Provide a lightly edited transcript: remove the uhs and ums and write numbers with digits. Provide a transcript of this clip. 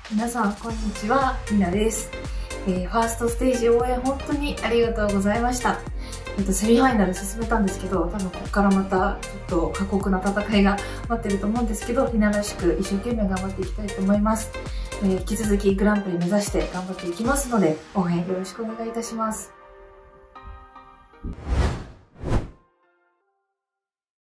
皆さんこんにちは、りなです。ファーストステージ応援本当にありがとうございました。セミファイナル進めたんですけど、多分ここからまたちょっと過酷な戦いが待ってると思うんですけど、りならしく一生懸命頑張っていきたいと思います。引き続きグランプリ目指して頑張っていきますので、応援よろしくお願いいたします。